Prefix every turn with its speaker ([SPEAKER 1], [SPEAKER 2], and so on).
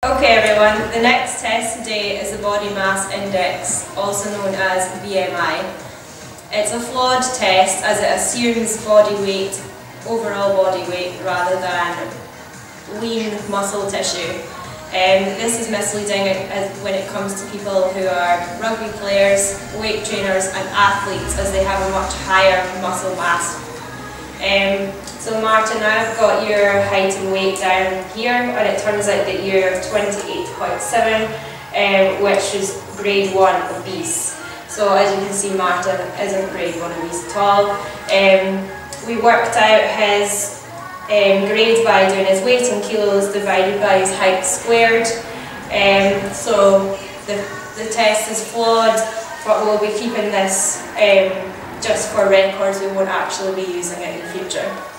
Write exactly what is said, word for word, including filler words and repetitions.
[SPEAKER 1] Okay everyone, the next test today is the body mass index, also known as B M I. It's a flawed test as it assumes body weight, overall body weight, rather than lean muscle tissue. Um, this is misleading as when it comes to people who are rugby players, weight trainers and athletes, as they have a much higher muscle mass. Um, so Martin, I've got your height and weight down here, and it turns out that you're twenty-eight point seven, um, which is grade one obese. So as you can see, Martin isn't grade one obese at all. Um, we worked out his um, grade by doing his weight in kilos divided by his height squared. Um, so the, the test is flawed, but we'll be keeping this um, just for records. We won't actually be using it in the future.